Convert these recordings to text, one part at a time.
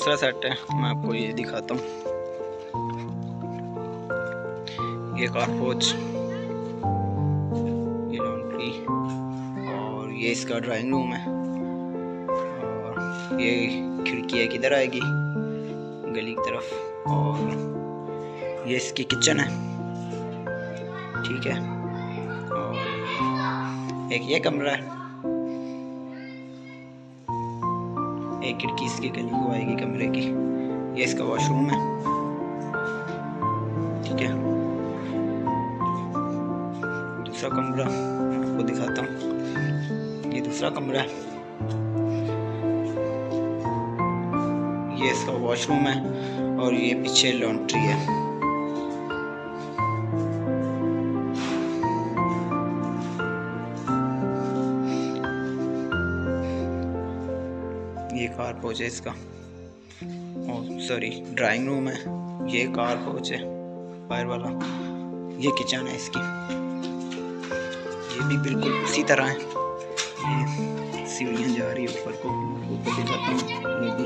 दूसरा सेट है, मैं आपको ये दिखाता हूँ। ये कारपोच, ये लॉन्ड्री, और ये इसका ड्राइंग रूम है। और ये खिड़की है, किधर आएगी, गली की तरफ। और ये इसकी किचन है, ठीक है। और एक ये कमरा है, एक खिड़की इसकी गली को आएगी कमरे की। ये इसका वॉशरूम है, ठीक है। दूसरा कमरा आपको दिखाता हूँ, ये दूसरा कमरा है। ये इसका वॉशरूम है और ये पीछे लॉन्ड्री है। ये कार पोच है इसका, सॉरी ड्राइंग रूम है। ये कार पोच है फायर वाला। ये किचन है इसकी, ये भी बिल्कुल उसी तरह है। ये सीढ़ियाँ जा रही है ऊपर को, ऊपर दिखाता हूँ। ये भी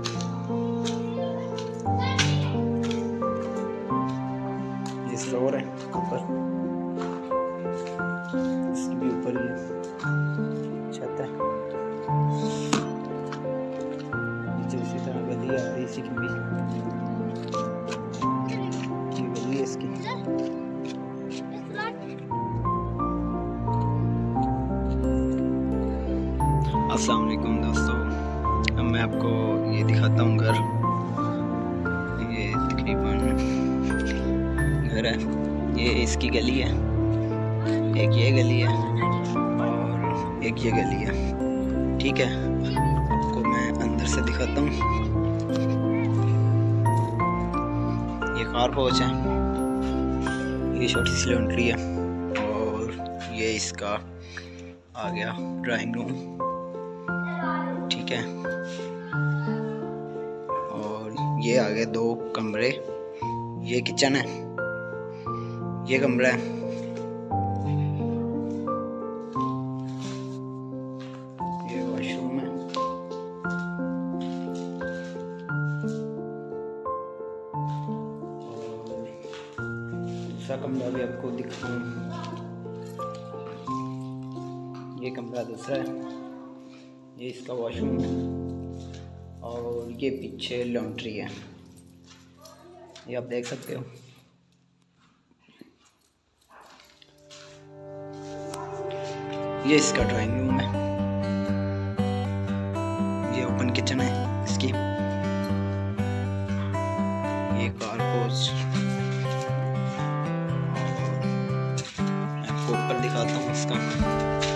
ये फ्लोर है ऊपर, इसकी भी ऊपर ही छत है। इसी तरह गली आ रही, इसी की भी ये गली है इसकी। अस्सलाम वालेकुम दोस्तों, अब मैं आपको ये दिखाता हूँ घर। ये तकरीबन घर है, ये इसकी गली है, एक ये गली है और एक ये गली है, ठीक है। आपको मैं अंदर से दिखाता हूँ। ये कार पोच है, ये छोटी सी लॉन्ड्री है, और ये इसका आ गया ड्राइंग रूम, ठीक है। और ये आ गए दो कमरे, ये किचन है, ये कमरा है। ये वॉशरूम है, दूसरा कमरा भी आपको दिखाऊं। ये कमरा दूसरा है, ये इसका वॉशरूम है, और ये पीछे लॉन्ड्री है, ये आप देख सकते हो। ये इसका ड्राइंग रूम है, ये ओपन किचन है इसकी। ये कार पोच, मैं आपको ऊपर दिखाता हूँ इसका।